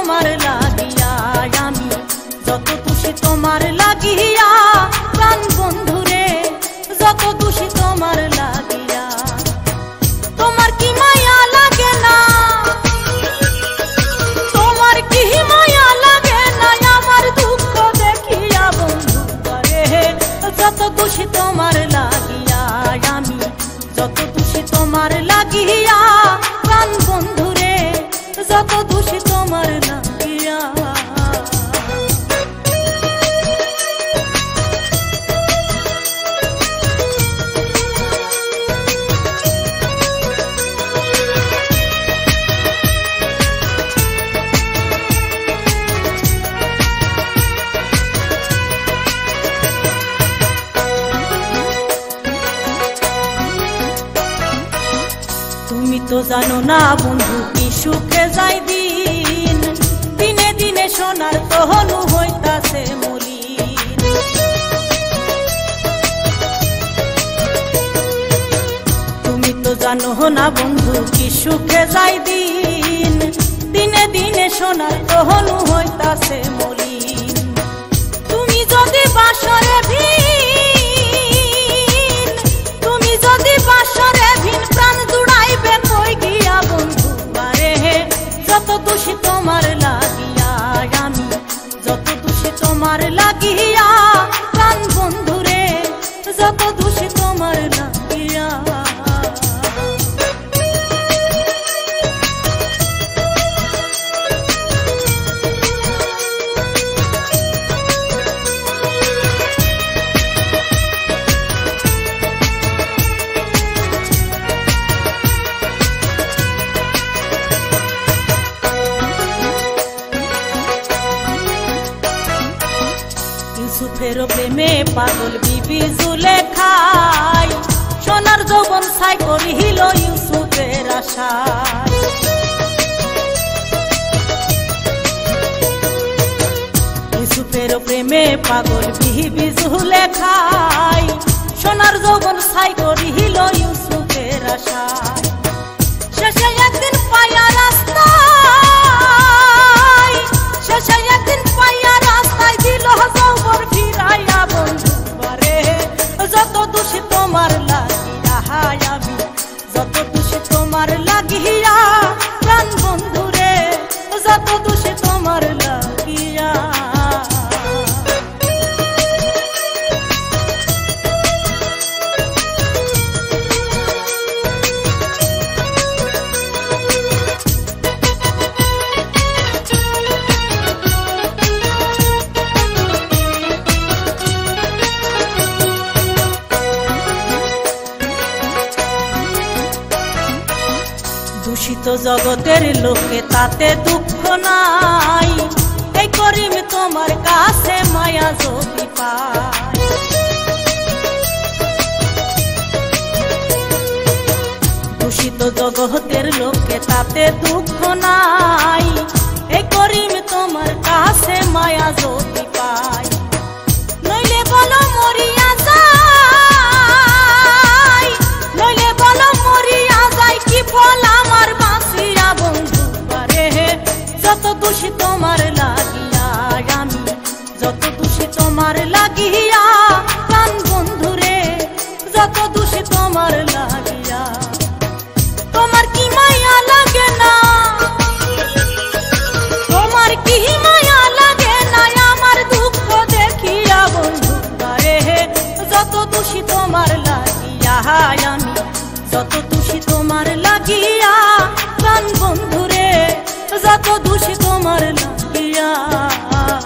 তোমার লাগিয়া আমি যত খুশি তোমার লাগিয়া প্রাণ বন্ধুরে যত খুশি তোমার লাগিয়া তোমার কি মায়া লাগে না তোমার কি মায়া লাগে না আমার দুঃখ দেখিয়া বন্ধু করে যত খুশি তোমার লাগিয়া আমি যত খুশি তোমার লাগিয়া প্রাণ বন্ধুরে যত খুশি তোমার লাগিয়া তুমি তো জানো না বন্ধু কি সুখে যাই দিন দিনে দিনে সোনার তহনু হইতাছে মলিন তুমি তো জানো না বন্ধু কি সুখে যাই দিন দিনে দিনে সোনার তহনু হইতাছে মলিন তুমি যদি বাসরে ভিন তুমি যদি বাসরে ভিন প্রাণ জুড়াইবে কই গিয়া বন্ধু বারে যত খুশি তোমার লাগিয়া আমি যত খুশি তোমার লাগিয়া প্রাণ বন্ধুরে যত খুশি তোমার লাগিয়া ইউসুফের প্রেমে পাগল বিবি জুলেখাই সোনার যৌবন ছাই করিল ইউসুফের আশায় ইউসুফের প্রেমে পাগল বিবি জুলেখাই সোনার যৌবন ছাই করিল ইউসুফের আশায় শেষে একদিন পায়া রাস্তায় শেষে একদিন পায়া রাস্তায় দিল যৌবন ফিরাইয়া বন্ধু বারে যত খুশি তোমার লাগিয়া আমি যত খুশি তোমার লাগিয়া প্রাণ বন্ধুরে যত খুশি তোমার লাগিয়া দূষিত জগতের লোকে তাতে দুঃখ নাই এই করিম তোমার কাছে মায়া যদি পায় দূষিত জগতের লোকে তাতে দুঃখ নাই এই করিম তোমার কাছে মায়া যদি পায় নইলে বলো মরিয়া যাই নইলে বলো মরিয়া যাই কি ফল আমার বাঁচিয়া বন্ধু বারে যত খুশি তোমার লাগিয়া আমি যত খুশি তোমার লাগিয়া প্রাণ বন্ধুরে যত খুশি তোমার লাগিয়া তোমার কি মায়া লাগে না তোমার কি মায়া লাগে না আমার দুঃখ দেখিয়া বন্ধু বারে যত খুশি তোমার লাগিয়া আমি যত খুশি তোমার লাগিয়া প্রাণ বন্ধুরে যত খুশি তোমার লাগিয়া